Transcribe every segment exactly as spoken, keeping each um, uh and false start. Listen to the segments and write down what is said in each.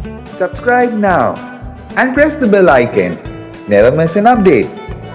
Subscribe now and press the bell icon. Never miss an update.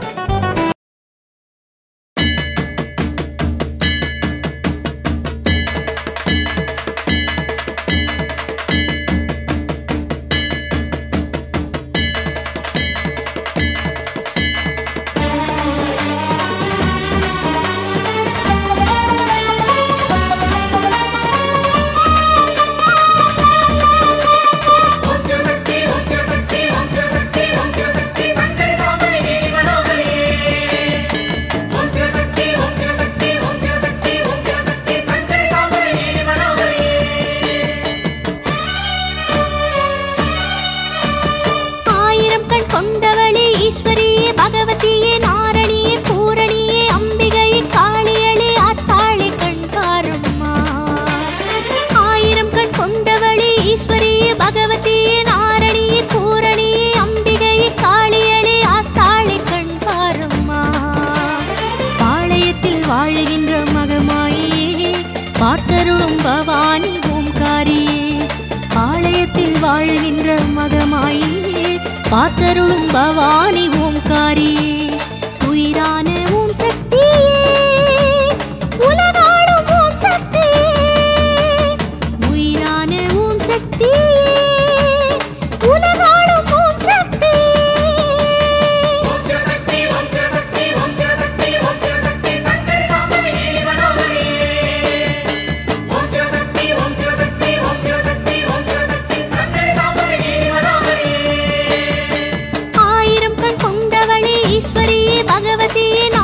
ईश्वरीये भगवतीये नारणीये पूरणीये अंबिகையே காளியளே ஆத்தாளே கண் பாரம்மா ஆயிரம் கண் கொண்டவளே ஈஸ்வரியே பகவதியே நாரணியே பூரணியே அம்பிகையே காளியளே ஆத்தாளே கண் பாரம்மா பாளையத்தில் வாழுகின்ற மகமாயே பார்த்தருளும் பவானி ஓம்காரியே பாளையத்தில் வாழுகின்ற மகமாயே பார்த்தருளும் பவானி ஓம்காரியே உயிரான ஓம் சக்தியே உலகாளும் ஓம் சக்தியே உயிரான ஓம் சக்தியே உலகாளும் ஓம் சக்தியே ஓம் சிவசக்தி ஓம் சிவசக்தி ஓம் சிவசக்தி ஓம் சிவசக்தி சங்கரி சாம்பவி நீலி மனோகரியே ஓம் சிவசக்தி ஓம் சிவசக்தி ஓம் சிவசக்தி ஓம் சிவசக்தி சங்கரி சாம்பவி நீலி மனோகரியே ईश्वरीये भगवतीये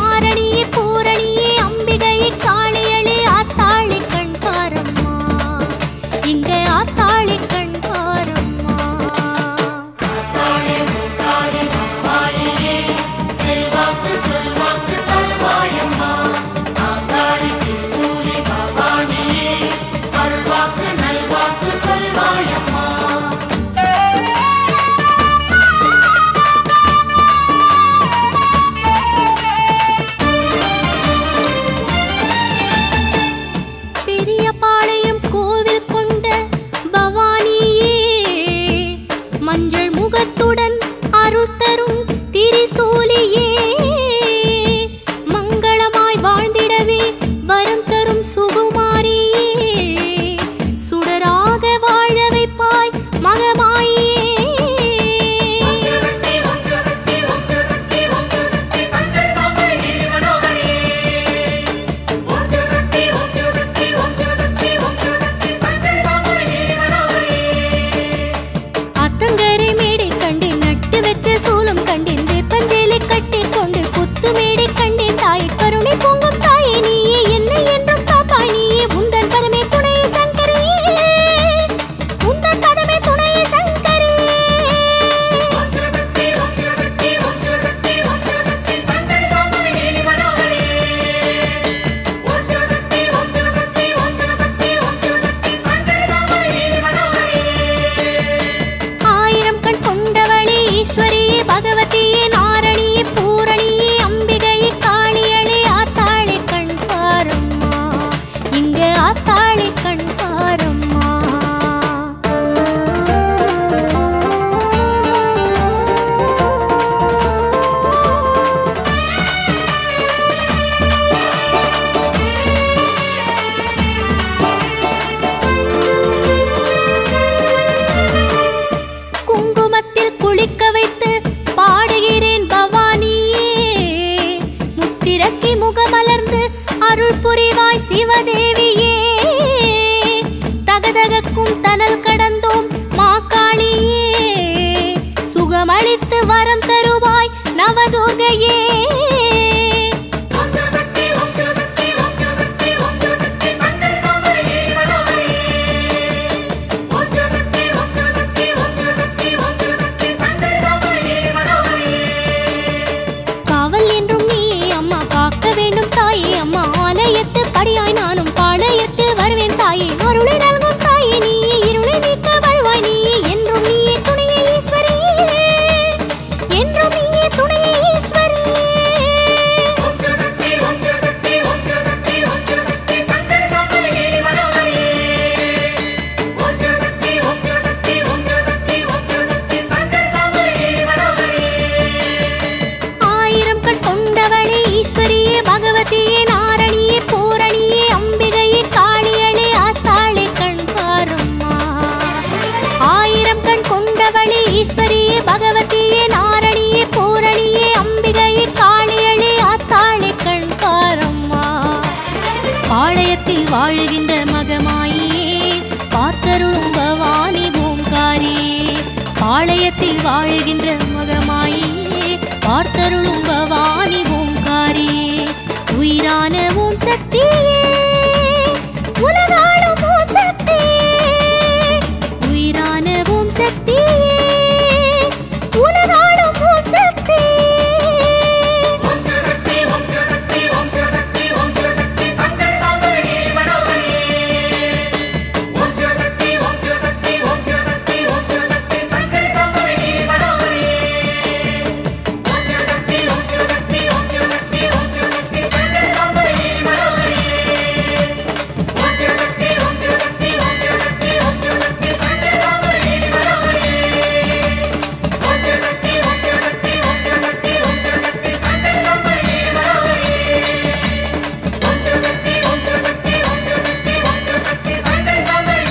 சக்தியே உலகாளும் ஓம் சக்தியே உயிரான ஓம் சக்தியே உலகாளும் ஓம் சக்தியே ஓம் சிவசக்தி ஓம் சிவசக்தி ஓம் சிவசக்தி ஓம் சிவசக்தி சங்கரி சாம்பவி மனோகரியே ஓம் சிவசக்தி ஓம் சிவசக்தி ஓம் சிவசக்தி ஓம் சிவசக்தி சங்கரி சாம்பவி மனோகரியே ஓம் சிவசக்தி ஓம் சிவசக்தி ஓம் சிவசக்தி ஓம் சிவசக்தி சங்கரி சாம்பவி மனோகரியே ஓம் சிவசக்தி ஓம் சிவசக்தி ஓம் சிவசக்தி ஓம் சிவசக்தி சங்கரி சாம்பவி மனோகரியே ஓம் சிவசக்தி ஓம் சிவசக்தி ஓம் சிவசக்தி ஓம் சிவசக்தி சங்கரி சாம்பவி மனோகரியே ஓம் சிவசக்தி ஓம் சிவசக்தி ஓம் சிவசக்தி ஓம் சிவசக்தி சங்கரி சாம்பவி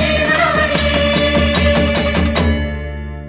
மனோகரியே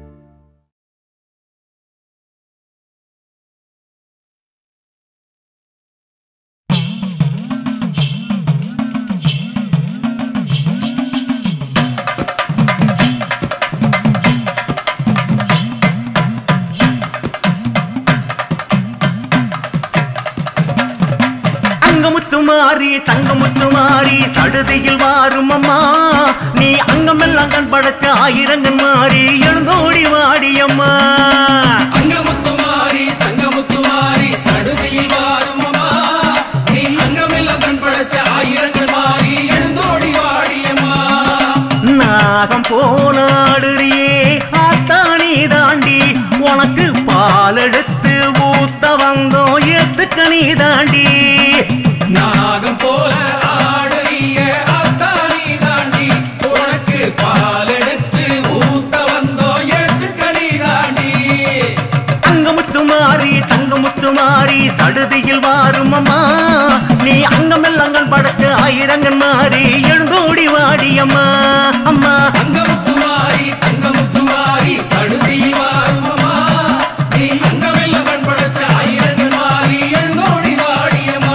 அங்கமுத்து மாறி தங்கமுத்து மாறி சடுதியில் வாரும் அம்மா நீ அங்கமெல்லாம் கண் படைச்ச ஆயிரங்கன் மாறி எழுந்தோடி வாடியம்மா அங்கமுத்துமாரி தங்கமுத்துமாரி சடுதியில் வாரும் அம்மா நீ அங்கமெல்லாம் கண் படைச்ச ஆயிரங்கள் மாறி எழுந்தோடி வாடியம்மா நாகம் போனாடுறியே ஆத்தானி தாண்டி உனக்கு பால் எடுத்து ஊத்த வந்தோம் ஏத்துக்க நீ தாண்டி நாகம் போல ஆடுறிய அத்தானி தாண்டி உனக்கு பால் எடுத்து ஊத்த வந்தோம் ஏத்துக்க நீ தாண்டி அங்கமுத்து மாறி தங்கமுத்து மாறி சடுதியில் வாரும் அம்மா நீ அங்கமெல்லாம் கண் படைச்ச ஆயிரங்கன் மாறி எழுந்தோடி வாடியம்மா அம்மா அங்கமுத்துமாரி தங்கமுத்துமாரி சடுதியில் வாரும் அம்மா நீ அங்கமெல்லாம் கண் படைச்ச ஆயிரங்கள் மாறி எழுந்தோடி வாடியம்மா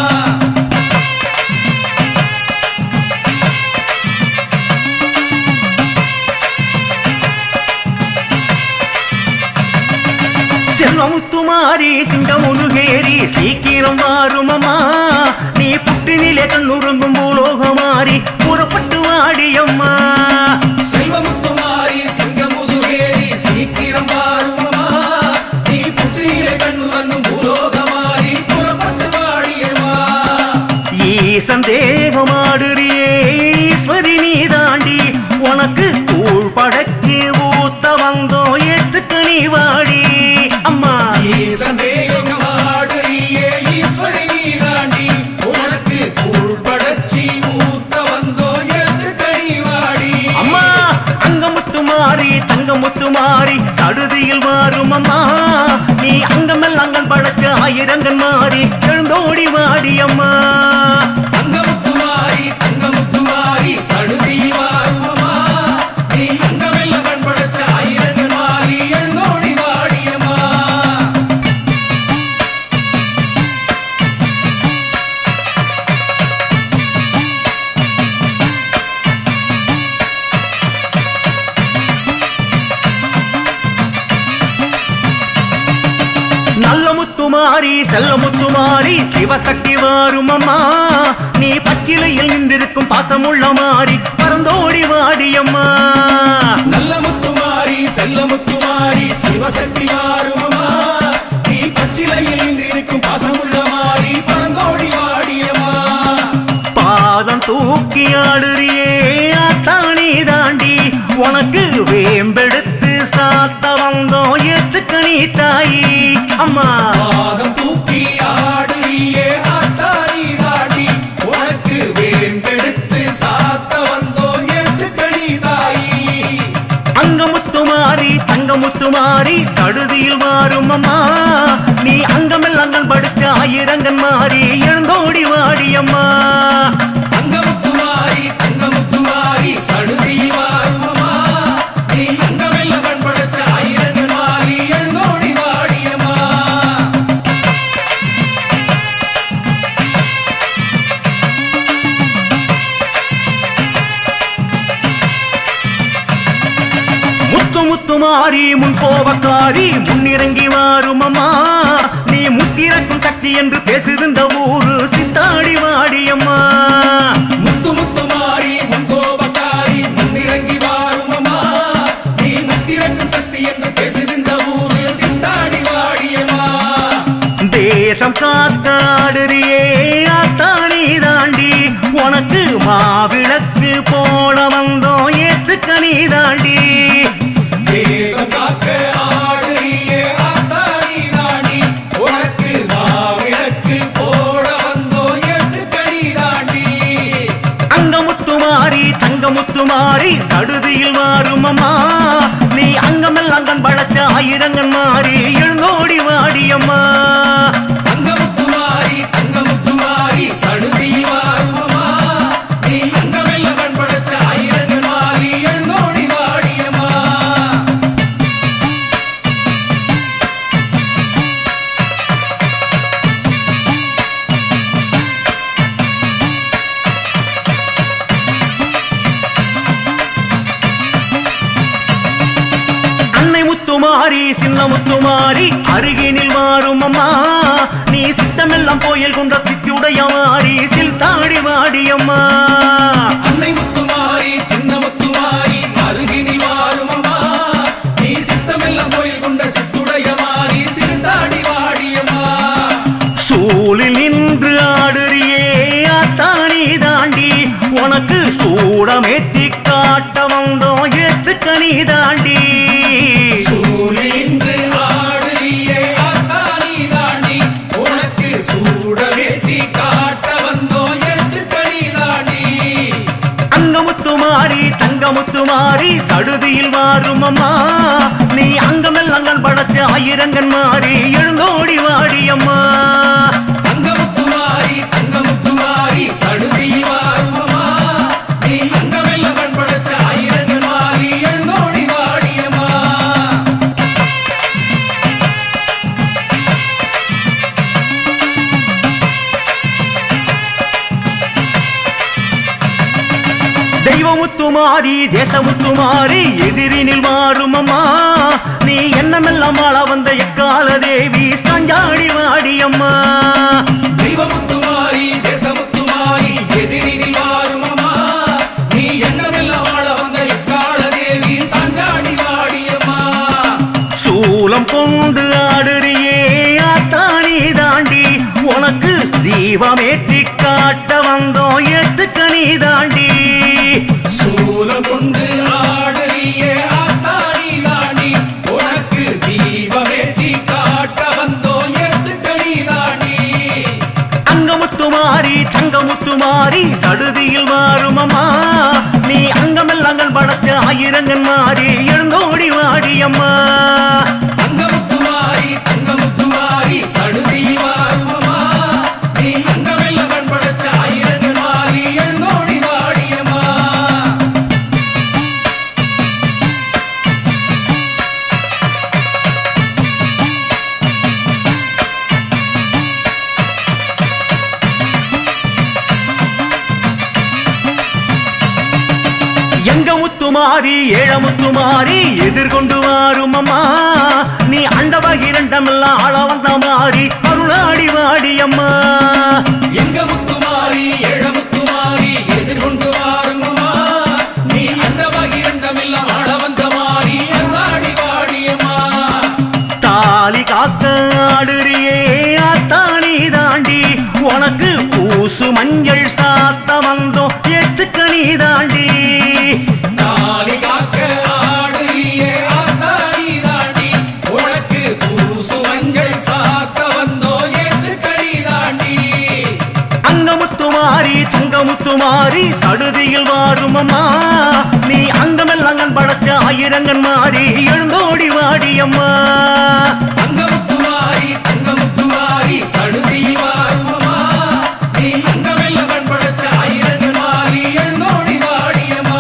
செல்வமுத்துமாரி சிங்கமுழுகேரி சீக்கிரம் வாருமம்மா நீ புட்டினிலே கண்ணுறங்கும் பூலோகமாரி புறப்பட்டு வாடியம்மா செல்வமுத்துமாரி சிங்கமுதுகேரி சீக்கிரம் வாருமம்மா நீ புற்றினிலே கண்ணுறங்கும் பூலோகமாரி புறப்பட்டு வாடியம்மா ஈசன் தேகமாடுறியே ஈஸ்வரி நீ தாண்டி உனக்கு கூழ் படைச்சு ஊத்த வந்தோம் ஏத்துக்க நீ வாடி அம்மா ஈசன் தேகம் ஆடுறியே ஈஸ்வரி நீ தாண்டி உனக்கு கூழ் படைச்சி ஊத்த வந்தோம் ஏத்துக்க நீ வாடி அம்மா அங்கமுத்து மாறி தங்கமுத்து மாறி சடுதியில் வாரும் அம்மா நீ அங்கமெல்லாம் கண் படைச்ச ஆயிரங்கன் மாறி எழுந்தோடி வாடி அம்மா அங்கமுத்துமாரி தங்கமுத்துமாரி சடுதியில் வாரும் அம்மா நீ அங்கமெல்லாம் கண் படைச்ச ஆயிரங்கள் மாறி எழுந்தோடி வாடியம்மா நல்ல முத்துமாரி செல்ல முத்துமாரி சிவசக்தி வாரும் அம்மா நீ பச்சிலையில் நின்றிருக்கும் பாசமுள்ள மாறி பறந்தோடி வாடியம்மா நல்ல முத்துமாரி செல்ல முத்துமாரி சிவசக்தி வாருமம்மா நீ பச்சிலையில் நின்றிருக்கும் பாசமுள்ள மாறி பறந்தோடி வாடியம்மா பாதம் தூக்கி ஆடுறியே ஆத்தானி தாண்டி உனக்கு வேம்பெடுத்து சாத்த வந்தோம் ஏத்துக்க நீ தாயி அம்மா பாதம் தூக்கி ஆடுறியே அத்தாரி தாடி உனக்கு வேண்டெடுத்து சாத்த வந்தோம் ஏத்துக்க நீ தாயி அங்கமுத்துமாரி தங்கமுத்துமாரி சடுதியில் வாரும் அம்மா நீ அங்கமெல்லாம் கண் படிச்ச ஆயிரங்கன் மாறி எழுந்தோடி வாடியம்மா அங்கமுத்துமாரி தங்கமுத்துமாரி சடுதியில் வாருமம்மா நீ அங்கமெல்லாம் கண் படைச்ச ஆயிரங்கள் மாறி எழுந்தோடி வாடியம்மா முத்துமாரி முன் கோபக்காரி முன்னிறங்கி வாரும் அம்மா நீ முத்திறக்கும் சக்தி என்று பேசுகின்ற ஊரு சித்தாடி வாடியம்மா முத்து முத்துமாரி முன் கோபக்காரி முன்னிறங்கி வாரும் அம்மா நீ முத்திறக்கும் சக்தி என்று பேசுகின்ற ஊரு சித்தாடி வாடியம்மா தேசம் காத்தாடுறியே ஆத்தானி தாண்டி உனக்கு மாவிளக்கு போட வந்தோம் ஏத்துக்க நீ தாண்டி தேசம் காக்க ஆடுறியே ஆத்தானி தாண்டி உனக்கு மாவிளக்கு போட வந்தோம் ஏத்துக்க நீ தாண்டி அங்க முத்துமாரி தங்க முத்துமாரி சடுதியில் மாறும் அம்மா நீ அங்கமெல்லாம் கண் பழச்ச ஆயிரங்கன் மாறி எழுந்தோடி வாடியம்மா அங்க முத்துமாரி தங்க முத்துமாரி சடுதியில் வாரும் அம்மா நீ அங்கமெல்லாம் கண்படைச்ச ஆயிரங்கள் மாறி எழுந்தோடி வாடியம்மா அன்னை முத்துமாரி சின்ன முத்துமாரி அருகினில் மாறும் அம்மா நீ சித்தமெல்லாம் கோயில் கொண்ட சித்தியுடைய மாறி சில் தாடி வாடியம்மா அன்னை முத்துமாரி சின்ன முத்துமாரி அருகினில் வாரும் அம்மா நீ சித்தமெல்லாம் கோயில் கொண்ட சித்துடைய மாறி சிறுதாடி வாடியம்மா சூழில் நின்று ஆடுறியே ஆத்தானி தாண்டி உனக்கு சூடமேத்தி காட்ட வந்தோம் ஏத்துக்க நீ தாண்டி சூழின்று ஆடுறியே ஆத்தானி தாண்டி உனக்கு சூடவேத்தி காட்ட வந்தோம் ஏத்துக்க நீ தாண்டி அங்க முத்துமாரி தங்க முத்துமாரி சடுதியில் மாறும் அம்மா நீ அங்கமெல்லாம் கண் படைச்ச ஆயிரங்கன் மாறி எழுந்தோடி வாடியம்மா அங்க முத்துமாரி தங்க முத்துமாரி சடுதியில் வாரும் அம்மா நீ அங்கமெல்லாம் கண்படைச்ச ஆயிரங்கள் மாறி எழுந்தோடி வாடியம்மா தெய்வமுத்துமாரி தேசமுத்துமாரி எதிரினில் மாறும் அம்மா நீ என்னமெல்லாம் ஆள வந்த எக்கால தேவி சஞ்சாடி வாடியம்மா தெய்வமுத்துமாரி தேசமுத்துமாரி எதிரினில் வாரும் அம்மா நீ எண்ணமெல்லாம் வாழ வந்த எக்கால தேவி சஞ்சாடி வாடியம்மா சூலம் கொண்டு ஆடுறியே ஆத்தானி தாண்டி உனக்கு தீபமேற்றி காட்ட வந்தோம் ஏத்துக்க நீ தாண்டி சூலம் கொண்டு ஆடுறியே ஆத்தாடி தாண்டி உனக்கு தீபமேத்தி காட்ட வந்தோம் ஏத்துக்க நீ தாண்டி அங்க முத்துமாரி தங்க முத்துமாரி சடுதியில் மாறும் அம்மா நீ அங்கமெல்லாம் கண் படைச்ச ஆயிரங்கன் மாறி எழுந்தோடி வாடியம்மா அங்க முத்துமாரி தங்க முத்துமாரி சடுதியில் வாரும் அம்மா நீ அங்கமெல்லாம் கண்படைச்ச ஆயிரங்கள் மாறி எழுந்தோடி வாடியம்மா எங்க முத்துமாரி ஏழ முத்துமாரி எதிர்கொண்டு வாரும் அம்மா நீ அண்டபகிரண்டமெல்லாம் ஆள வந்த மாறி அருளாடி வாடியம்மா எங்க முத்துமாரி ஏழ முத்துமாரி எதிர்கொண்டு வாரும் அம்மா நீ அண்டவாகி இரண்டமெல்லாம் ஆள வந்த மாறி அல்லாடி வாடியம்மா தாலி காக்க ஆடுறியே ஆத்தானி தாண்டி உனக்கு பூசு மஞ்சள் சாத்த வந்தோம் ஏத்துக்க நீ தாண்டி தாலி காக்க ஆடுறியே ஆத்தாடி தாண்டி உனக்கு பூசு மஞ்சள் சாத்த வந்தோம் ஏத்துக்கடி தாண்டி அங்க முத்துமாரி தங்க முத்துமாரி சடுதியில் வாரும் அம்மா நீ அங்கமெல்லாம் கண் படைச்ச ஆயிரங்கன் மாறி எழுந்தோடி வாடியம்மா அங்க முத்துமாரி தங்க முத்துமாரி சடுதியில் வாரும் அம்மா நீ அங்கமெல்லாம் கண்படைச்ச ஆயிரங்கள் மாறி எழுந்தோடி வாடியம்மா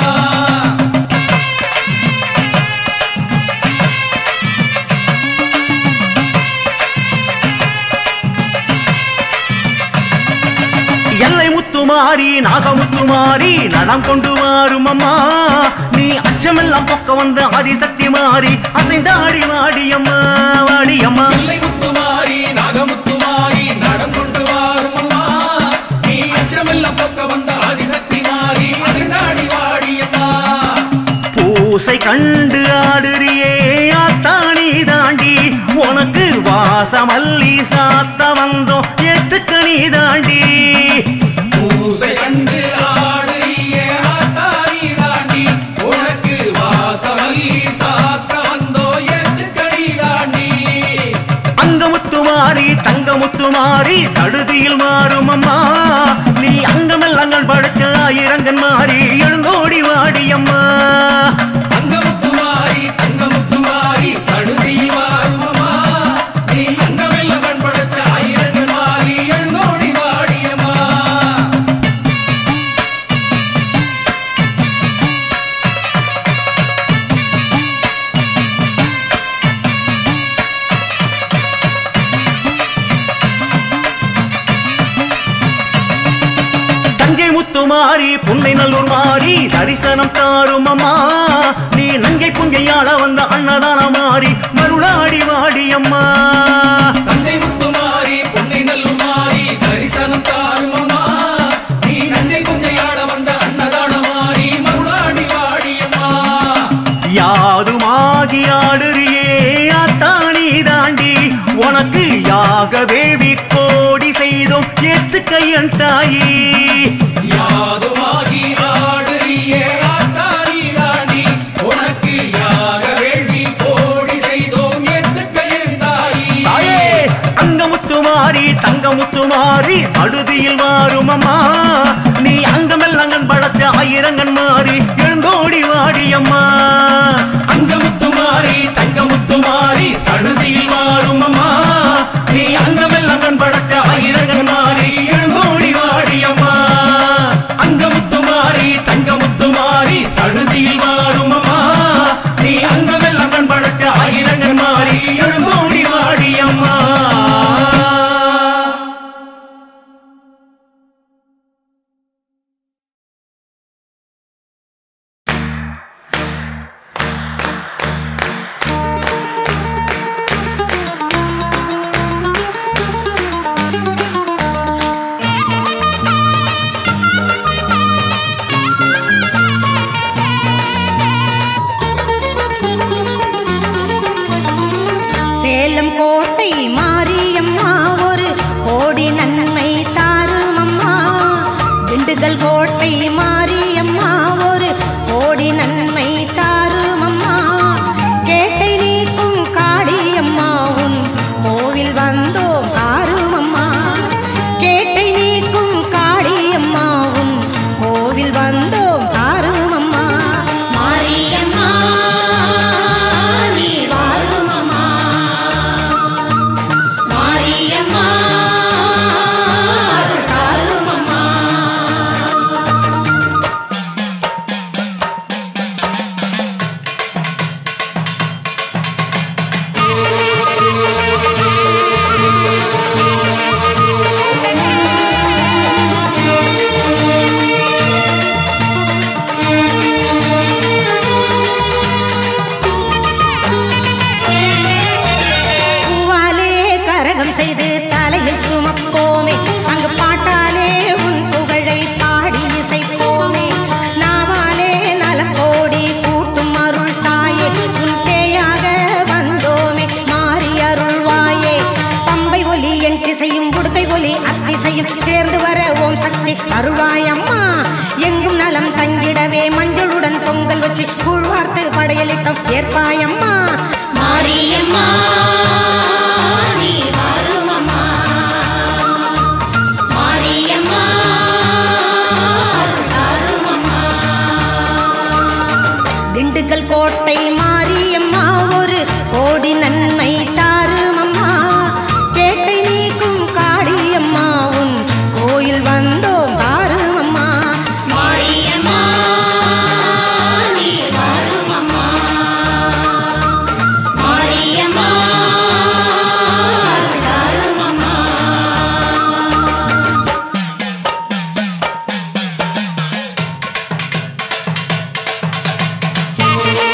எல்லை முத்துமாரி நாகமுத்துமாரி நடம் கொண்டு வாரும் அம்மா நீ அச்சமெல்லாம் அங்கமெல்லாம் பொக்க வந்த ஆதிசக்தி மாறி அசைந்தாடி வாடியம்மா வாடியம்மா இல்லை முத்துமாரி நாகமுத்துமாரி நடம் கொண்டு வாரும் அம்மா நீ அச்சமெல்லாம் பொக்க வந்த ஆதிசக்தி மாறி அசைந்தாடி வாடியம்மா பூசை கண்டு ஆடுறியே ஆத்தாணி தாண்டி உனக்கு வாசமல்லி சாத்த வந்தோம் ஏத்துக்கணி தாண்டி பூசை கண்டு ஆடுறியே ஆத்தாணி தாண்டி உனக்கு வாசமல்லி சாத்த வந்தோ ஏத்துக்கணி தாண்டி அங்கமுத்துமாரி தங்கமுத்துமாரி சடுதியில் மாறும் அம்மா நீ அங்கமெல்லாம் படைச்ச ஆயிரங்கன் மாறி எழுந்தோடி வாடியம்மா அங்கமுத்துமாரி தங்கமுத்துமாரி சடுதியில் வாரும் அம்மா நீ அங்கமெல்லாம் பண்படுத்த ஆயிரங்கள் மாறி எழுந்தோடி வாடியம்மா தஞ்சை முத்துமாரி புன்னை நல்லூர் மாறி தரிசனம் தாரும் அம்மா நீ நங்கை புங்கையாள வந்த அன்னதான மாறி மருளாடி வாடியம்மா தந்தை முத்துமாரி பொன்னை நல்லூர் மாறி தரிசனம் தாரும் அம்மா நீ நஞ்சை குஞ்சையாட வந்த அன்னதான மாறி மருளாடி வாடியம்மா யாதுமாகி ஆடுறியே ஆத்தாணி தாண்டி உனக்கு யாக வேவி கோடி செய்தோம் ஏத்துக்கையன் தாயி யாதுமாகி ஆடுறியே ஆத்தாரி தாண்டி உனக்கு யாக வேள்வி கோடி செய்தோம் ஏத்துக்கையன் தாயி தாயே அங்கமுத்துமாரி தங்கமுத்துமாரி சடுதியில் மாறும் அம்மா நீ அங்கமெல்லாம் படைச்ச ஆயிரங்கன் மாறி எழுந்தோடி வாடியம்மா அங்கமுத்துமாரி தங்கமுத்துமாரி சடுதியில் மாறும் அம்மா நீ அங்கமெல்லாம் படைச்ச ஆயிரங்கள் மாறி எழுந்தோடி வாடியம்மா அங்கமுத்துமாரி தங்கமுத்துமாரி சடுதியில் மாறும் அம்மா நீ அங்கமெல்லாம் படைச்ச ஆயிரங்கள் மாறி எழுந்தோடி வாடியம்மா சேலம் கோட்டை மாரியம்மா ஒரு கோடி நன்மை தாரும் அம்மா திண்டுக்கல் கோட்டை மாரியம்மா ஒரு கோடி நன்மை தாரும் அம்மா கேட்டை நீக்கும் காளியம்மா உன் கோவில் வந்தோம் ஆரும் அம்மா கேட்டை நீக்கும் காளியம்மா உன் கோவில் வந்தோம் ஆரும் அம்மா மாரியம்மா நீ வாரும் அம்மா மாரியம்மா அருள் தாரும் அம்மா பூவாலே கரகம் செய்து தலையில் சுமப்போமே அங்கு பாட்டாலே உன் புகழை பாடி இசைப்போமே நாவாலே நலம் கோடி கூட்டும் அருள் தாயே உன் சேயாக வந்தோமே மாறி அருள்வாயே பம்பை ஒலி என் திசையும் குடுக்கை ஒலி அத்திசையும் சேர்ந்து வர ஓம் சக்தி அருள்வாயம்மா எங்கும் நலம் தங்கிடவே மஞ்சளுடன் பொங்கல் வச்சு கூழ்வார்த்து படையலிட்டம் ஏற்பாயம்மா மாரியம்மா நீ வாரும் அம்மா மாரியம்மா அருள் தாரும் அம்மா திண்டுக்கல் கோட்டை மாரியம்மா ஒரு கோடி நன்மை தாரும் அம்மா கேட்டை நீக்கும் காளியம்மா உன் கோயில் வந்தோம் தாரும் அம்மா மாரியம்மா நீ வாரும் அம்மா மாரியம்மா அருள் தாரும் அம்மா Thank you.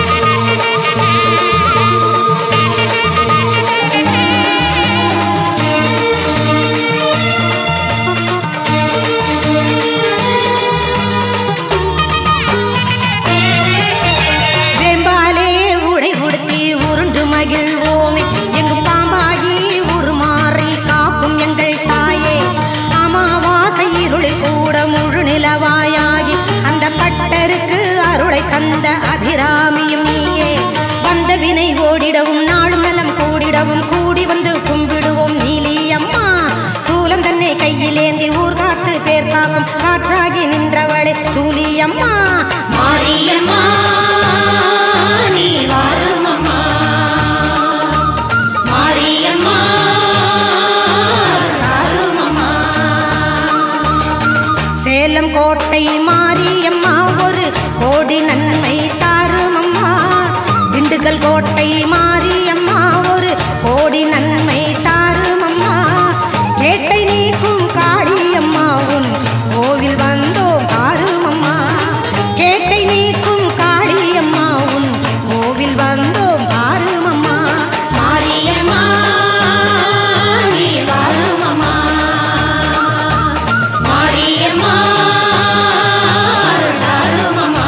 வில்லிலேந்தி ஊர் காத்து பேர் காக்கும் காற்றாகி நின்றவளே சூலியம்மா மாரியம்மா நீ வாருமம்மா மாரியம்மா வாருமம்மா சேலம் கோட்டை மாரியம்மா ஒரு கோடி நன்மை தாருமம்மா திண்டுக்கல் கோட்டை மாரியம்மா ஒரு கோடி நன்மை தாருமம்மா கேட்டை நீக்கும் காளியம்மா உன் கோவில் வந்தோம் தாருமம்மா கேட்டை நீக்கும் காளியம்மா உன் கோவில் வந்தோம் தாருமம்மா மாரியம்மா நீ வாருமம்மா மாரியம்மா தாருமம்மா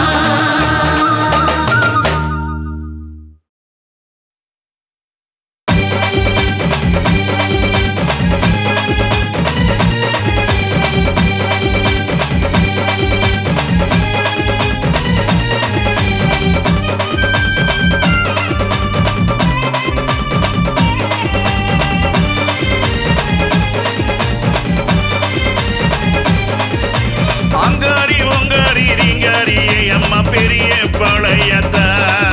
அங்காரி ஒங்காரி ரீங்காரியே அம்மா பெரிய பாளையத்தா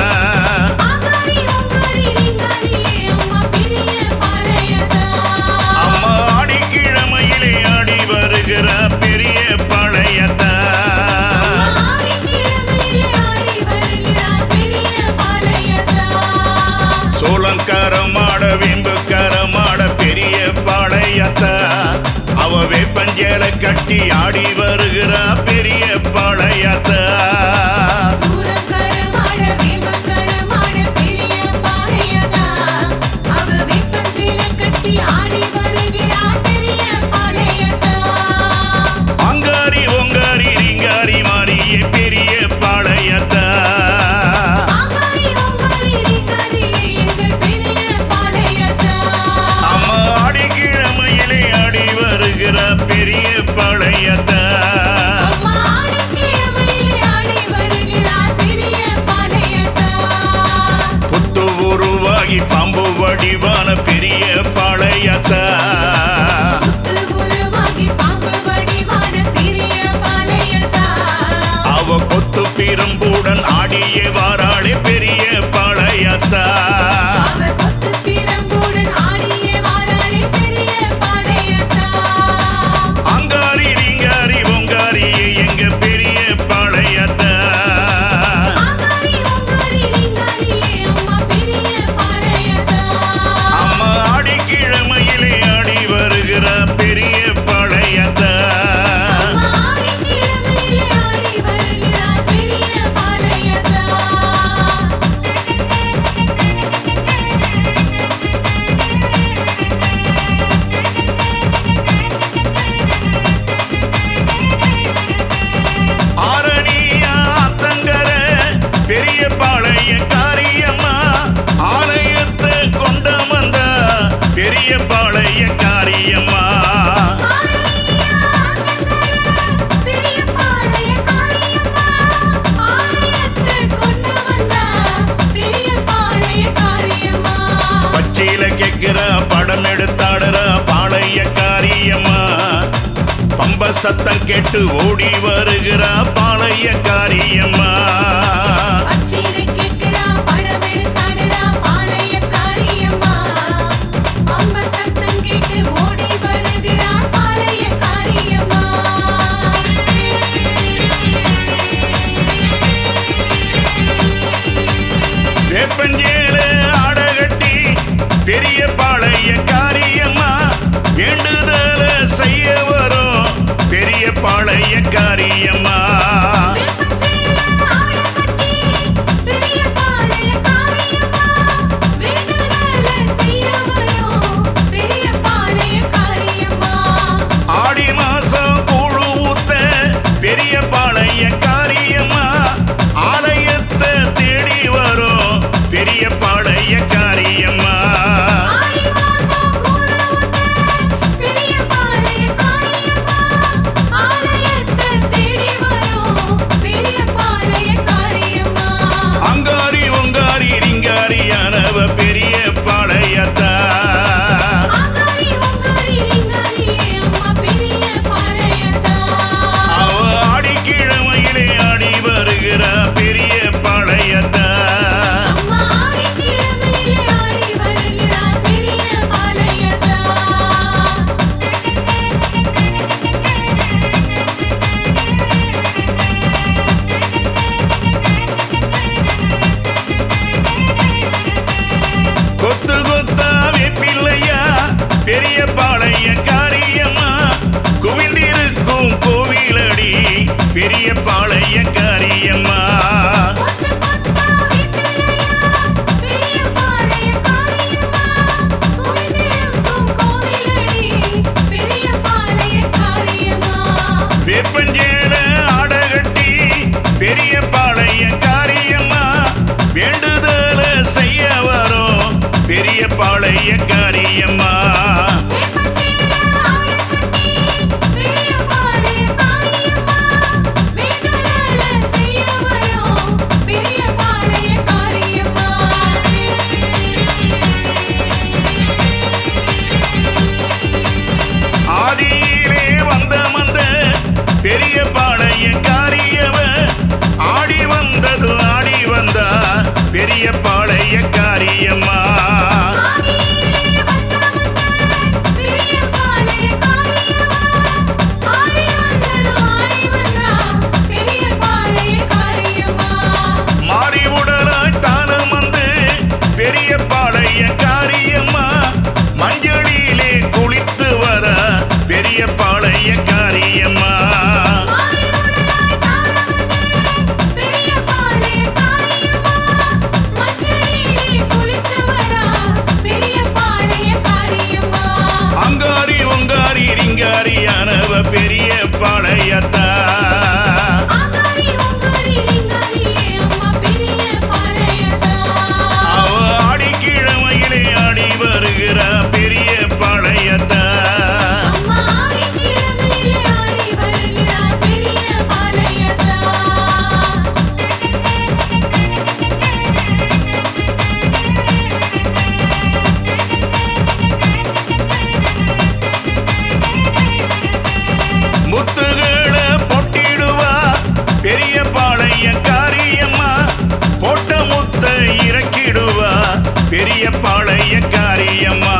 அம்மா ஆடிக்கிழமையிலே ஆடி வருகிற பெரிய பாளையத்தா சோளங்காரமாட வீம்புக்காரமாட பெரிய பாளையத்தா அவ வேப்பஞ்சேல கட்டி ஆடி வருகிறா பெரிய பாளையத்தா அங்காரி ஒங்காரி ரீங்காரி மாறியே பெரிய பாளையத்தா அம்மா ஆடிக்கிழமையிலே ஆடி வருகிற பெரிய பாளையத்தா புத்து உருவாகி பாம்பு வடிவான பெரிய பாளையத்தா அவ கொத்து பிரம்புடன் ஆடியே வாராளே பெரிய பாளையத்தா அங்காரி ரீங்காரி ஒங்காரியே எங்க பெரிய பாளையத்தா அம்மா ஆடிக்கிழமையிலே ஆடி வருகிற பெரிய பாளையத்தா ஆரணியா அத்தங்கர பெரிய பாளைய காரியம்மா ஆலயத்தை கொண்ட வந்த பெரிய பாளைய காரியம்மா பச்சையில கேட்கிற படம் எடுத்தாடுற பாளைய காரியம்மா பம்ப சத்தம் கேட்டு ஓடி வருகிற பாளைய காரியம்மா வேப்பஞ்சேல ஆடகட்டி பெரிய பாளைய காரியம்மா வேண்டுதல செய்ய வரும் பெரிய பாளைய காரியம்மா வெப்பஞ்சேல ஆடகட்டி செய்ய வரும் பெரிய பாளையக்காரியம்மா. ஆதியிலே வந்த மந்த பெரிய பாளையக்காரியவ ஆடி வந்தது ஆடி வந்தா பெரிய பாளையக்காரியம்மா. மாறி உடலாய் தானம் வந்து பெரிய பாளையக்காரியம்மா மஞ்சளிலே குளித்து வர பெரிய பாளையக்காரியம்மா. அங்காரி உங்காரி ரிங்காரியானவ பெரிய பாளையத்தா. அவ ஆடிக்கிழமையிலே ஆடி வருகிற பெரிய பாளையத்தா. முத்துகளை பொட்டிடுவா பெரிய பாளையக்காரியம்மா. போட்ட முத்த இறக்கிடுவா பெரிய பாளையக்காரியம்மா.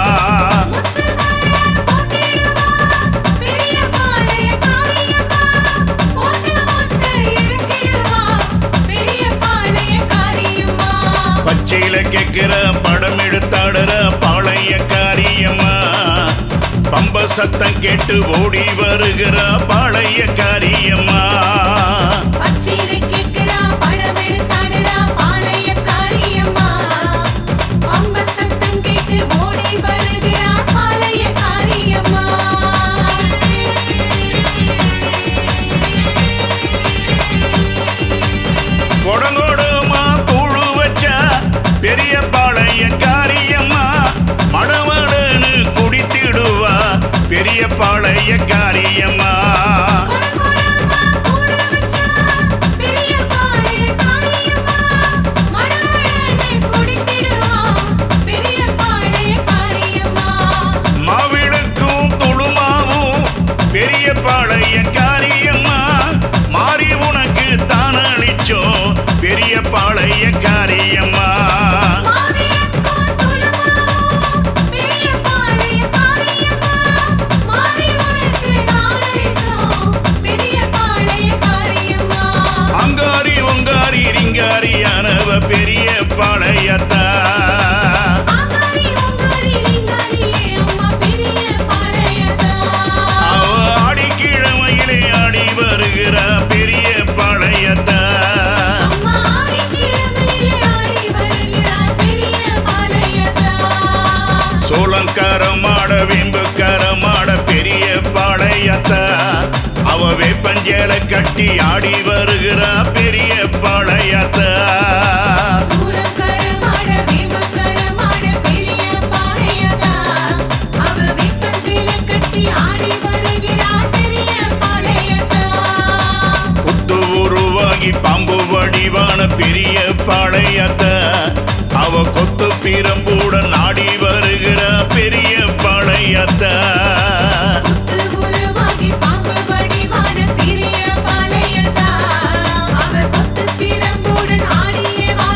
பச்சையில கேட்கிற படம் எடுத்தாடுற பாளையக்காரியம்மா. பம்ப சத்தம் கேட்டு ஓடி வருகிற பாளையக்காரியம்மா. கொடங்கொடுமா கூழு வச்சா பெரிய பாளையக்காரியம்மா. மடமடன்னு குடித்திடுவா பெரிய பாளையக்காரியம்மா. மாவிளக்கும் துளுமாவும் பெரிய பாளையக்காரியம்மா. மாறி உனக்கு தானளிச்சோம் பெரிய பாளையக்காரியம்மா. அங்காரி உங்காரி ரிங்காரியானவ பெரிய பாளையத்தா. அவ ஆடிக்கிழமையிலே ஆடி வருகிற பெரிய பாளையத்தா. சோளங்காரமாட விம்புக்காரமாட பெரிய பாளையத்தா. அவ வேப்பஞ்சேல கட்டி ஆடி வருகிற பெரிய பாளையத்தா. புத்து உருவாகி பாம்பு வடிவான பெரிய பாளையத்தா. அவ கொத்து பிரம்புடன் ஆடி வருகிற பெரிய பாளையத்தா. ஆடியே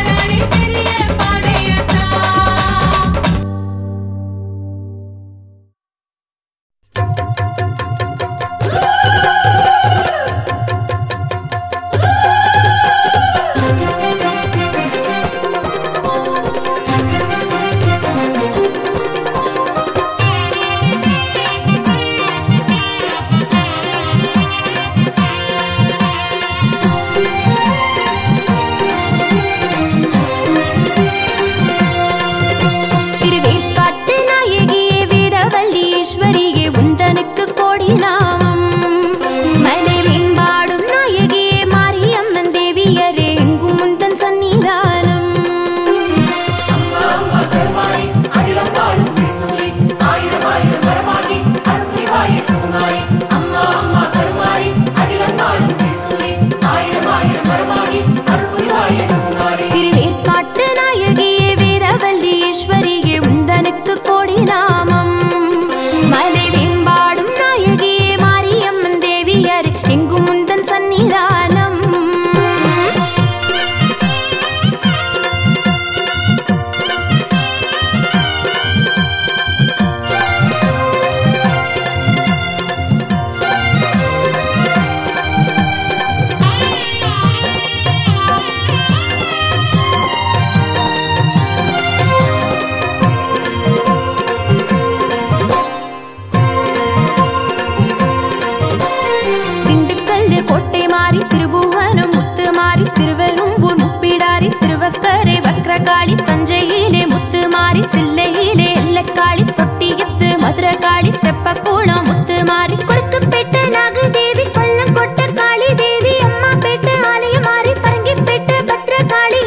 பத்திரகாளி தஞ்சையிலே முத்துமாரி தில்லையிலே எல்லக்காளி தொட்டியத்து மதுரகாளி தெப்பக்கூளம் முத்துமாரி குறுக்குப்பேட்டை நாகதேவி கொல்லங்கொட்ட காளி தேவி அம்மாப்பேட்டை ஆலயமாரி பரங்கிப்பேட்டை பத்திரகாளி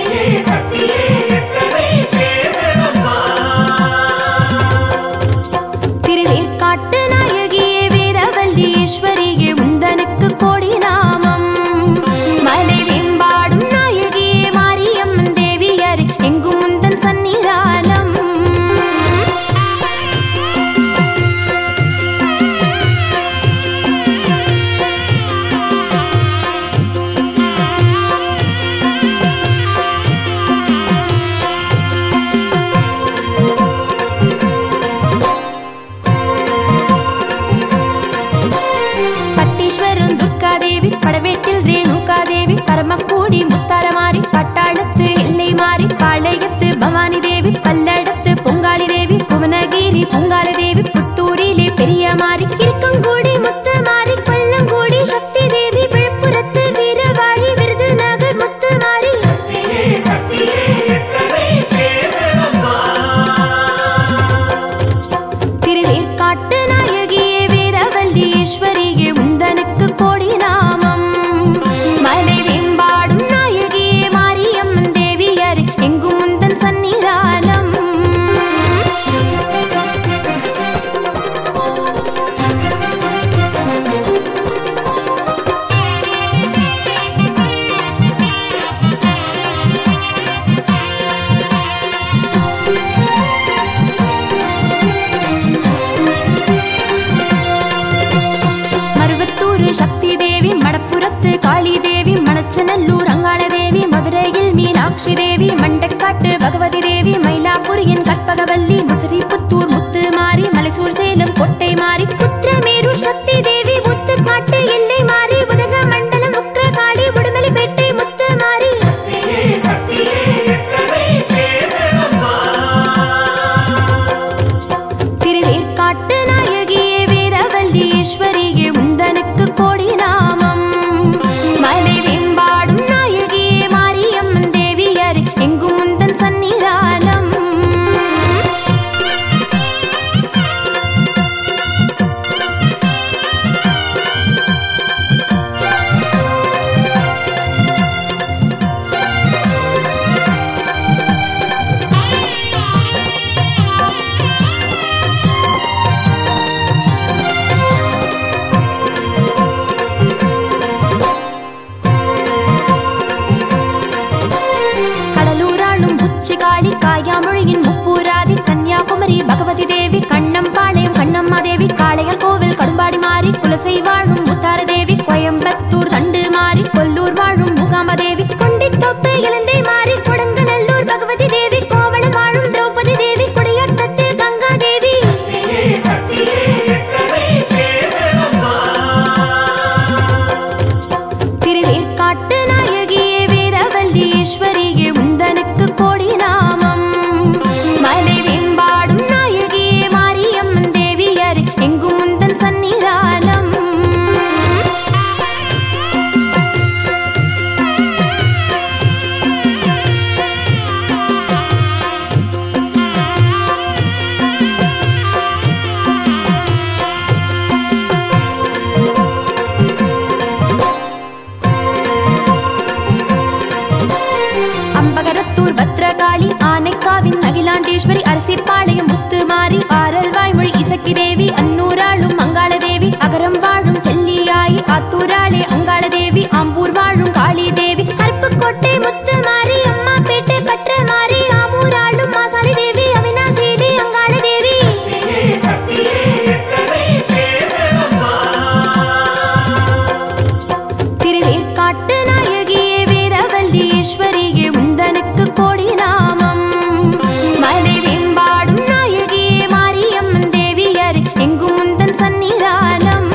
திருவேற்காட்டு நாயகியே வேதவல்லி ஈஸ்வரியே உந்தனுக்கு கோடி நாமம் மலை வேம்பாடும் நாயகியே மாரியம்மன் தேவியர் எங்கும் முந்தன் சன்னிதானம் பட்டீஸ்வரம் துர்காதேவி படவேட்டில் ரேணுகாதேவி பரமக்கூடி முத்தாரமாரி பட்டாளத்து எல்லை மாறி பாளையத்து பவானி தேவி பல்லடத்து பொங்காளி தேவி புவனகிரி பொங்கால தேவி புத்தூரிலே பெரிய மாறி இருக்கங்கூடி முத்துமாரி கொல்லங்கூடி சக்தி தேவி விழுப்புரத்து வீரவாழி விருதுநகர் முத்துமாரி திருவேற்காட்டு நாயகியே வேதவல்லி ஈஸ்வரியே உந்தனுக்கு கோடி நாமம் மலை வேம்பாடும் நாயகியே மாரியம்மன் தேவியர் எங்கும் முந்தன் சன்னிதானம் மருவத்தூர் சக்தி தேவி மடப்புறத்து காளி தேவி மணச்சநல்லூர் அங்காள தேவி மதுரையில் மீனாட்சி தேவி மண்டக்காட்டு பகவதி தேவி மயிலாப்பூரியின் கற்பகவல்லி முசிறி புத்தூர் முத்துமாரி மலைசூர் சேலம் கொட்டை மாறி புத்திரமேரு சக்தி தேவி முத்துக்காட்டு எல்லை மாறி உதகமண்டலம் உக்ரகாளி உடுமலைப்பேட்டை முத்துமாரி திருவேற்காட்டு நாயகியே வேதவல்லி ஈஸ்வரியே உந்தனுக்கு கோடி நாமம் மலை வேம்பாடும் நாயகியே மாரியம்மன் தேவியர் எங்கும் முந்தன் சன்னிதானம் கடலூராளும் உச்சிகாளி காயாமொழியின் முப்பூராதி கன்னியாகுமரி பகவதி தேவி கண்ணம்பாளையம் கண்ணம்மா தேவி காளையர் கோவில் கடும்பாடி மாறி குலசை வாழும் முத்தார தேவி கோயம்புத்தூர் தண்டு மாறி கொல்லூர் வாழும் முகாம தேவி கொண்டித்தோப்பை இலந்தை மாறி கொடுங்கநல்லூர் பகவதி தேவி கோவளம் வாழும் திரௌபதி தேவி குடியாத்தத்தில் கங்கா தேவி திருவேற்காட்டு நாயகியே வேதவல்லி ஈஸ்வரியே உந்தனுக்கு கோடி நாமம் மலை வேம்பாடும் நாயகியே மாரியம்மன் தேவியர் எங்கும் முந்தன் சன்னிதானம் அம்பகரத்தூர் பத்ரகாளி ஆனைக்காவின் அகிலாண்டேஸ்வரி அரசிப்பாளையம் முத்துமாரி ஆரல் வாய்மொழி இசக்கி தேவி அன்னூராளும் அங்காள தேவி அகரம் வாழும் செல்லியாயி ஆத்தூராளே அங்காள தேவி ஆம்பூர் வாழும் காளி தேவி கருப்புக்கோட்டை முத்துமாரி அம்மாப்பேட்டை கற்றமாரி ஆமூராளும் மாசாலி தேவி அவினாசேதி அங்காள தேவி திருவேற்காட்டு நாயகியே வேதவல்லி ஈஸ்வரியே உந்தனுக்கு கோடி நாமம் மலை வேம்பாடும் நாயகியே மாரியம்மன் தேவியர் எங்கும் முந்தன் சன்னிதானம்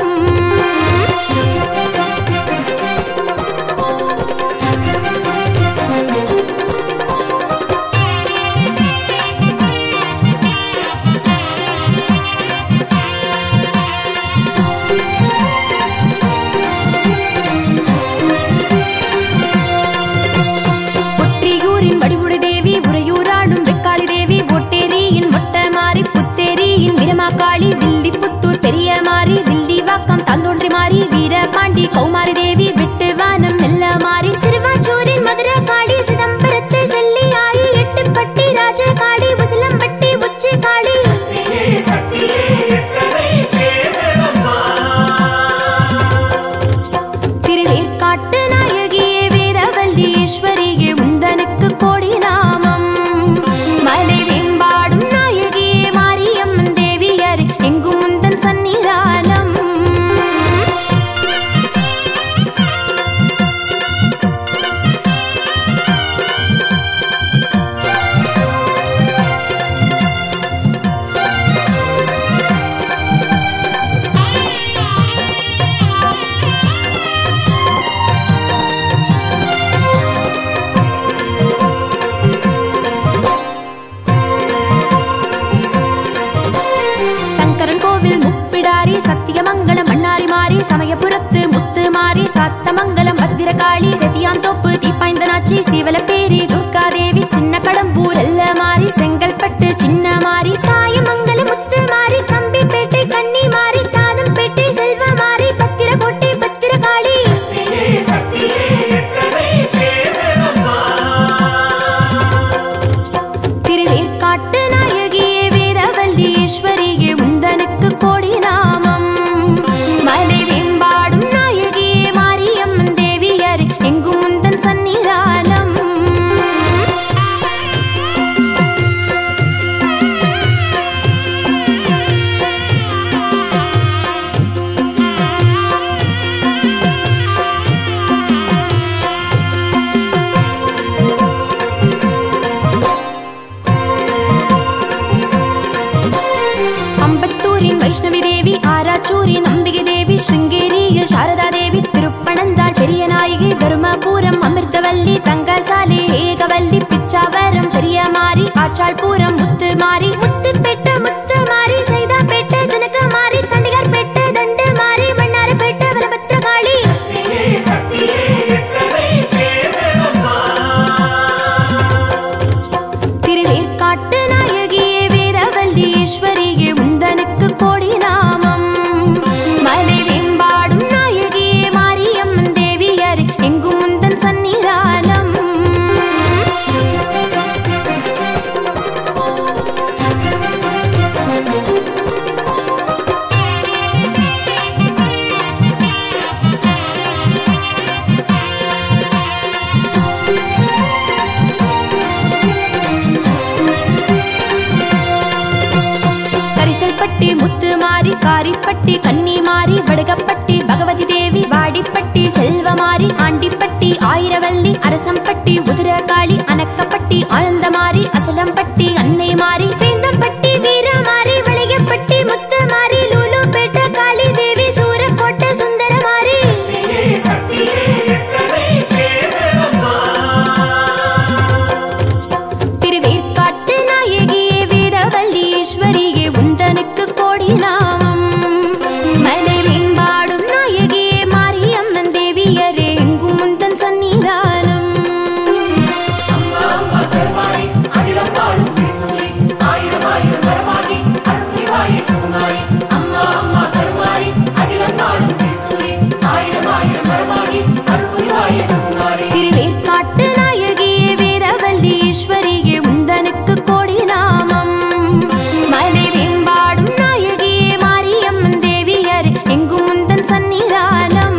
கௌமாரி தேவி விட்டு வானம் மெல்ல மாறி சிறுவாச்சூரின் மதுரை காளி சிதம்பரத்து செல்லி ஆயி எட்டுப்பட்டி ராஜ காளி உசிலம்பட்டி உச்சி காளி திருவேற்காட்டு நாயகியே வீரவல்லீஸ்வரியே உந்தனுக்கு கோடி நாமம் மலை வேம்பாடும் நாயகியே மாரியம்மன் தேவியர் எங்கும் முந்தன் சன்னிதானம் சத்தியமங்கலம் மன்னாரி மாறி சமயபுரத்து முத்து மாறி சாத்தமங்கலம் பத்திரகாளி செட்டியாந்தோப்பு தீப்பாய்ந்தனாச்சி சிவலப்பேரி துர்காதேவி சின்ன கடம்பூர் எல்ல மாறி செங்கல்பட்டு சின்ன மாறி தாயமங்கலம் முத்து மாறி கம்பிப்பேட்டை கன்னி மாறி தாதம்பேட்டை செல்வ மாறி பத்திரகோட்டை பத்திரகாளி திருவேற்காட்டு நாயகியே வீரவல்லீஸ்வரியே உந்தனுக்கு கோடி நாமம் மலை வேம்பாடும் நாயகியே மாரியம்மன் தேவியர் எங்கும் முந்தன் சன்னிதானம் அம்பத்தூரின் வைஷ்ணவி தேவி ஆராச்சூரின் அம்பிகை தேவி ஸ்ருங்கேரியில் சாரதா தேவி திருப்பணந்தாள் பெரிய நாயகி தருமபுரம் அமிர்தவல்லி தங்கசாலை ஏகவல்லி பிச்சாவரம் பெரிய மாறி ஆச்சாள்புரம் முத்து மாறி முத்துப்பேட்டை முத்து மாறி சைதாப்பேட்டை ஜனக மாறி தண்டிகார்பேட்டை தண்டு மாறி மன்னாரப்பேட்டை வலபத்திரகாளி திருவேற்காட்டு நாயகியே வீரவல்லீஸ்வரியே உந்தனுக்கு கோடி நாமம் மலை வேம்பாடும் நாயகியே மாரியம்மன் தேவியர் எங்கும் முந்தன் சன்னிதானம் கரிசல்பட்டி முத்து மாறி காரிப்பட்டி கன்னி மாறி வடுகப்பட்டி பகவதி தேவி வாடிப்பட்டி செல்வமாரி ஆண்டிப்பட்டி ஆயிரவல்லி அரசம்பட்டி உதிரகாளி அனக்கப்பட்டி ஆனந்தமாரி அசலம்பட்டி அன்னை மாறி வேந்தம்பட்டி வீரமாரி விளையப்பட்டி முத்து மாறி லூலுப்பேட்டை காளி தேவி சூரக்கோட்டை சுந்தரமாரி திருவேற்காட்டு நாயகியே வீரவல்லீஸ்வரியே உந்தனுக்கு கோடி நாமம் மலை வேம்பாடும் நாயகியே மாரியம்மன் தேவியரே எங்கும் முந்தன் சன்னிதானம் திருவேற்காட்டு நாயகியே வீரவல்லீஸ்வரியே உந்தனுக்கு கோடி நாமம் மலை வேம்பாடும் நாயகியே மாரியம்மன் தேவியர் எங்கும் முந்தன் சன்னிதானம்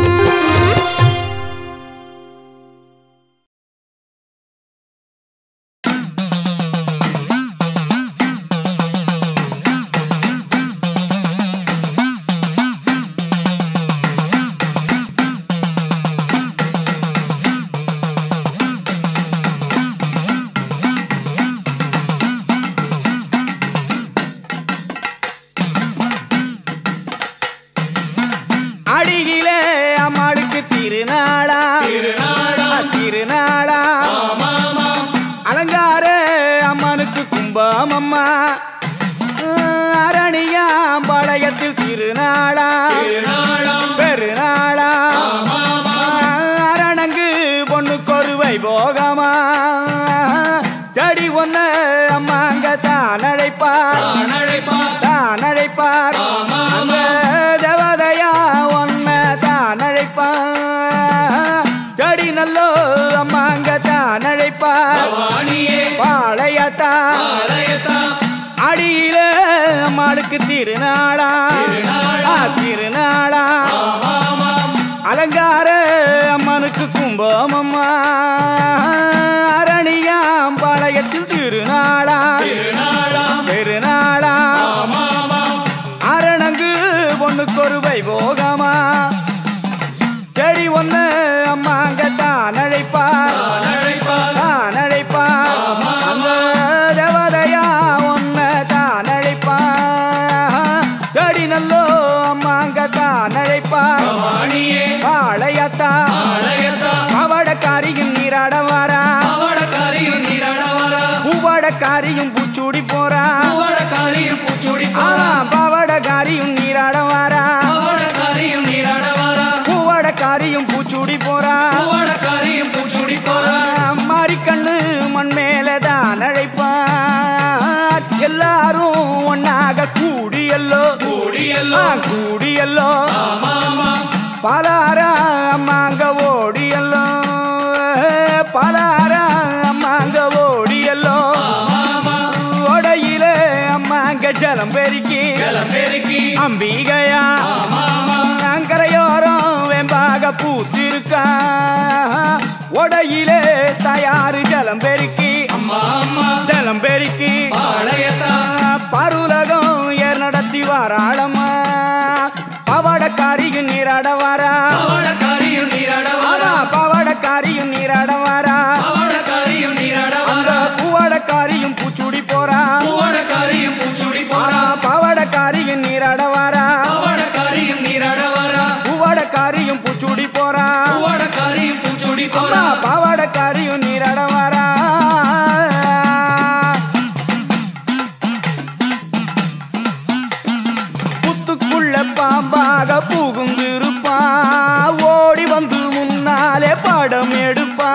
அடியிலே அம்மாளுக்கு திருநாளா திருநாளா அலங்கார அம்மனுக்கு கும்பம் அம்மா அரணியாம்பாளையத்தில் திருநாளா பெருநாளா அரணங்கு பொண்ணுக்கு ஒரு வைபோகமா செடி ஒன்னு அம்மாங்க தான் அழைப்பார் தான் அழைப்பார் அந்த தேவதையா ஒன்ன தான் அழைப்பார் பாளையத்தா அடியில அம்மாளுக்கு திருநாளா திருநாளா அலங்கார அம்மனுக்கு கும்பம் அம்மா அரணியாம் பாளையத்தில் திருநாளா திருநாளா அரணங்கு பொண்ணுக்கு ஒரு வைபோகமா செடி ஒண்ணு அம்மாங்க தான் அழைப்பா தான் அழைப்பா அந்த தேவதையா ஒன்ன தான் அழைப்பா செடி நல்லோ அம்மாங்க தான் அழைப்பா பாளையத்தா பவடக்காரியும் நீராட வாரா பூவடக்காரியும் பூச்சூடி போறா பவடக்காரியும் நீராட வாரா பூவடக்காரியும் பூச்சூடி போறா மாரிக்கண்ணு மண் மேலதான் அழைப்பா எல்லாரும் ஒன்னாக கூடியல்லோ கூடியல்லோ பலாரா அம்மாங்க ஓடியல்லோ பலாரா அம்மாங்க ஓடியல்லோ ஓடையில அம்மாங்க ஜலம் பெருக்கி அம்பிகையா கரையோரம் வெம்பாக பூத்திருக்கா ஓடையிலே தயாரு ஜலம் பெருக்கி ஜலம் பெருக்கி பருலகம் ஏர் நடத்தி வாராளம்மா பவடக்காரியும் நீராட வாரா பவடக்காரியும் நீராட வாரா பூவடக்காரியும் பூச்சூடி போறா பவடக்காரியும் நீராட வாரா பூவடக்காரியும் பூச்சூடி போறா பவடக்காரியும் நீராட வாரா புத்துக்குள்ள பாம்பாக புகுந்திருப்பா ஓடி வந்து முன்னாலே படம் எடுப்பா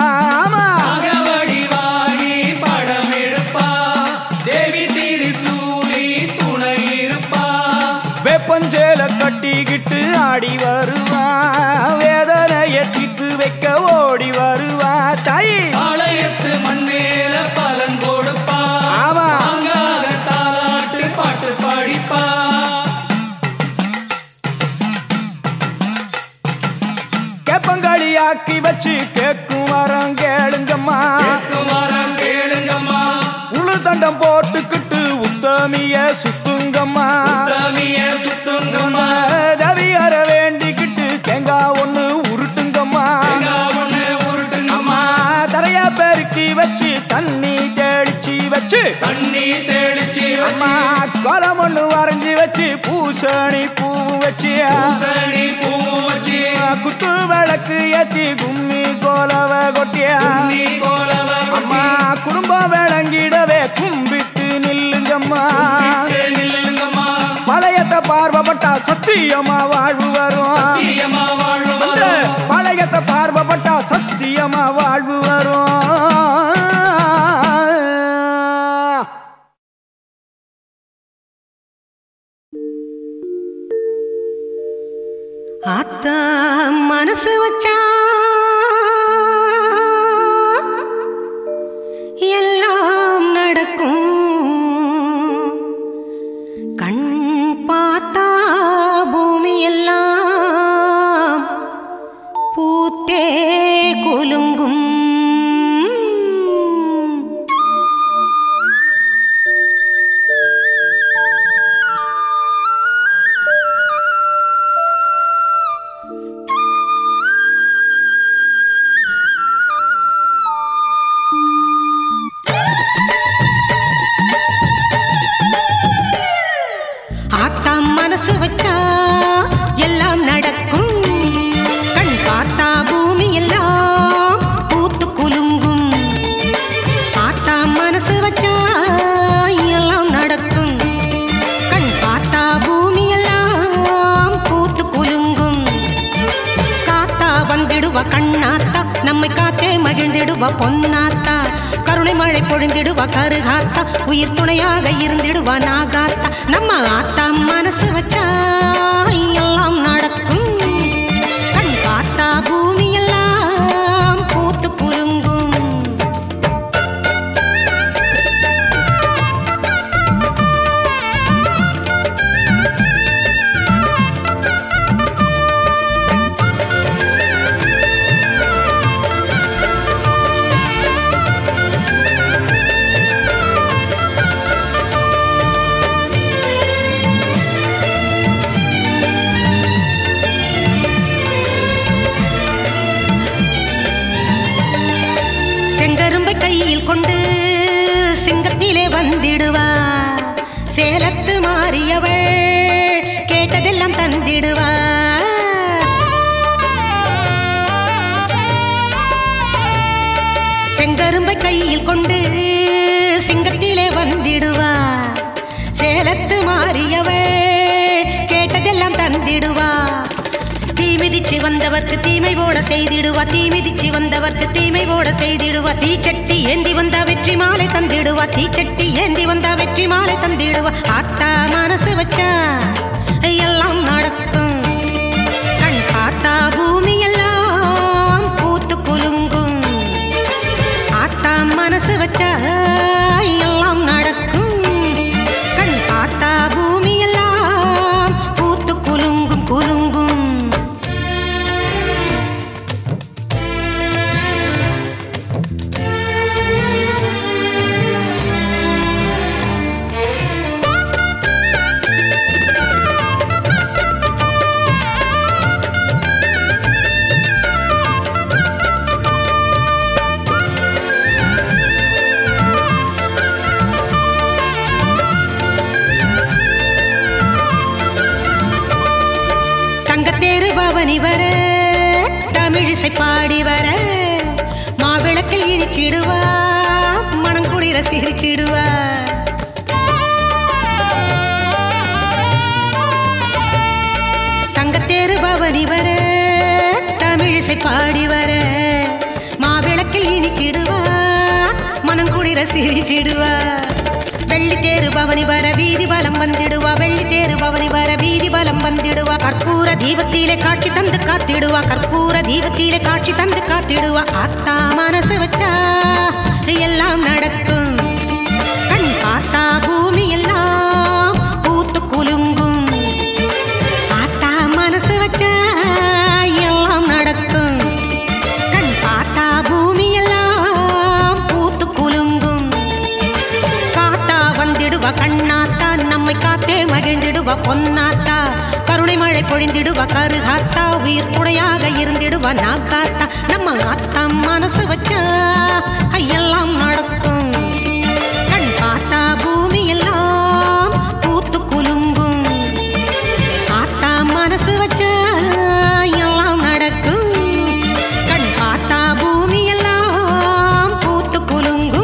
வெப்பஞ்சேல கட்டிக்கிட்டு ஆடி வருவா வேதனையை தீர்த்து வைக்க ஓடி வருவா தாய் பாளையத்து மண்மேல பலன் கொடுப்பா தாலாட்டு பாட்டு பாடிப்பா கேப்பங்காளியாக்கி வச்சு கேட்கும் வரம் கேளுங்கம்மா கேளுங்கம்மா உளு தண்டம் போட்டுக்கிட்டு உத்தமிய சுத்துங்கம்மா சுத்துங்கம்மா தவியற வேண்டிக்கிட்டு தேங்காய் ஒண்ணு உருட்டுங்கம்மா உருட்டுங்கம்மா தரையா பெருக்கி வச்சு தண்ணி தெளிச்சு வச்சு தண்ணி தெளிச்சு அம்மா கோலம் ஒண்ணு வரைஞ்சி வச்சு பூசணி பூ வச்சு பூ வச்சு குத்து விளக்கு ஏத்தி கும்மி கோலவ கொட்டியா அம்மா குடும்பம் விளங்கிடவே கும்பிட்டு நில்லுங்கம்மா பழையத்தை பார்வப்பட்டா சத்தியமா வாழ்வு வரும் பழையத்தை பார்வப்பட்டா சத்தியமா வாழ்வு வரும் ஆத்தா மனசு வச்சா எல்லாம் நடக்கும் கண் பார்த்தா பூமி எல்லாம் பூத்தே குலுங்கும் மனசு வச்சா எல்லாம் நடக்கும் கண் பார்த்தா பூமி எல்லாம் பூத்து குலுங்கும் ஆத்தா மனசு வச்சா எல்லாம் நடக்கும் கண் பார்த்தா பூமி எல்லாம் பூத்து குலுங்கும் காத்தா வந்திடுவா கண்ணாத்தா நம்மை காத்தே மகிழ்ந்திடுவா பொன்னாத்தா கருணை மழை பொழிந்திடுவா கருகாத்தா உயிர் துணையாக இருந்திடுவா நாகாத்தா நம்ம ஆத்தா மனசு வச்சா எல்லாம் நடக்கும் கண் பார்த்தா பூமி எல்லாம் பூத்து குலுங்கும் தந்திடுவா சேலத்து மாறியவள் கேட்டதெல்லாம் தந்திடுவா செங்கரும்பை கையில் கொண்டு சிங்கத்திலே வந்திடுவா சேலத்து மாறியவள் கேட்டதெல்லாம் தந்திடுவா தீ மிதிச்சு வந்தவர்க்கு தீமை ஓட செய்திடுவா தீ மிதிச்சு வந்தவர்க்கு தீமை ஓட செய்திடுவா தீச்சட்டி ஏந்தி வந்தா வெற்றி மாலை தந்திடுவா தீச்சட்டி ஏந்தி வந்தா வெற்றி மாலை தந்திடுவா ஆத்தா மனசு வச்சா எல்லாம் நடக்கும் கண் பார்த்தா பூமி எல்லாம் பூத்து குலுங்கும் ஆத்தா மனசு வச்சா எல்லாம் நடக்கும் கண் பார்த்தா பூமி எல்லாம் பூத்து குலுங்கும் குலுங்கும் வர தமிழிசை பாடி வர மாவிளக்கில் இனிச்சிடுவா மணங்குளிர சிரிச்சிடுவா தங்கத்தேரு பவனி வர தமிழிசை பாடி வர மாவிளக்கில் இனிச்சிடுவா மணங்குளிர சிரிச்சிடுவா வெள்ளி தேரு பவனி வர வீதி வலம் வந்திடுவா வெள்ளி தேரு பவனி வர வீதி வலம் வந்திடுவா கற்பூர தீபத்திலே காட்சி தந்து காத்திடுவா கற்பூர தீபத்திலே காட்சி தந்து காத்திடுவா ஆத்தா மனசு வச்சா எல்லாம் நடக்கும் கண் பார்த்தா பூமி எல்லாம் பூத்து குலுங்கும் ஆத்தா மனசு வச்சா எல்லாம் நடக்கும் கண் பார்த்தா பூமி எல்லாம் பூத்து குலுங்கும் வந்திடுவா கண்ணாத்தா நம்மை காத்தே மகிழ்ந்திடுவா பொன்னாத்தா கருணை மழை பொழிந்திடுவா கருகாத்தா உயிர் துணையாக இருந்திடுவா நாக்காத்தா நம்ம ஆத்தா மனசு வச்சா எல்லாம் நடக்கும் கண் பார்த்தா பூமி எல்லாம் பூத்து குலுங்கும் ஆத்தா மனசு வச்சா எல்லாம் நடக்கும் கண் பார்த்தா பூமி எல்லாம் பூத்து குலுங்கும்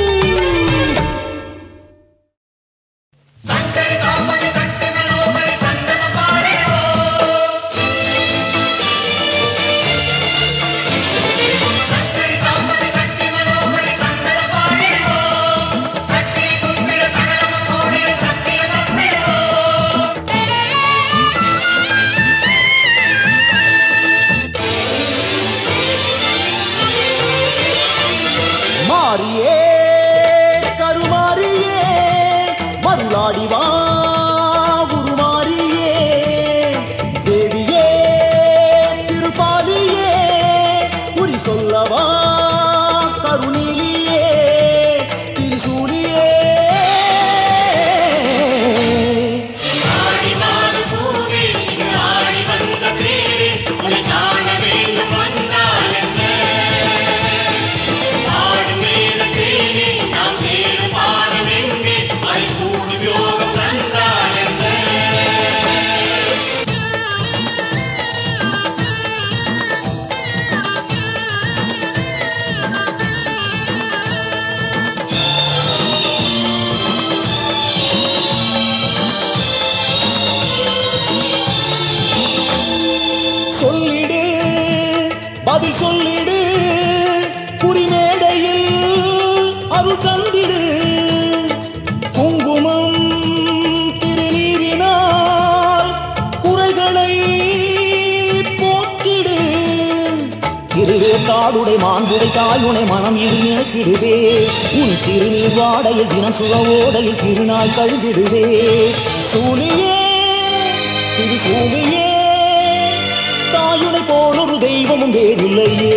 பதில் சொல்லிடு குறிமேடையில் அருள் தந்திடு குங்குமம் திருநீரினால் குறைகளை போக்கிடு திருவே காடுடை மாண்புடை தாயுனை மனம் இரு நினைத்திடுவே உன் திருநீர் வாடையில் தினம் சுகவோடையில் திருநாள் கழிந்திடுவே சூழியே திரு சூழியே தாயுனை போலொரு தெய்வமும் வேறில்லையே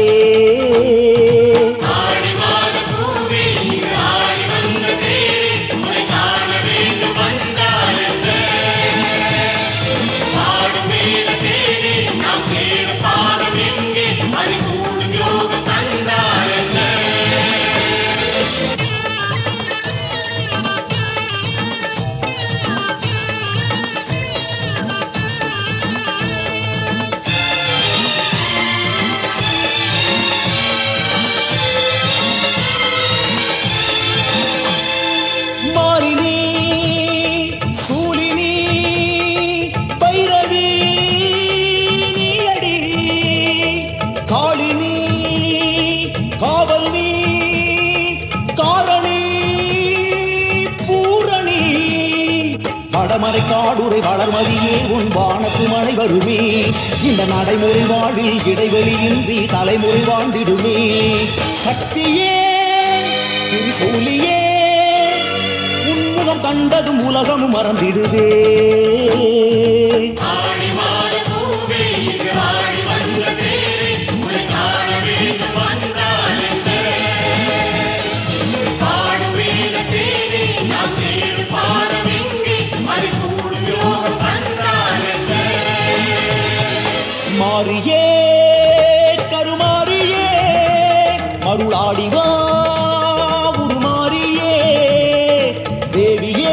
வடமறை காடுரை வளர்மதியே உன் வானத்து மழை வருமே இந்த நடைமுறை வாழ்வில் இடைவெளியின்றி தலைமுறை வாழ்ந்திடுமே சக்தியே திரிசூலியே உன்முகம் கண்டதும் உலகமும் மறந்திடுதே மாரியே கருமாரியே மருளாடிவா உருமாரியே தேவியே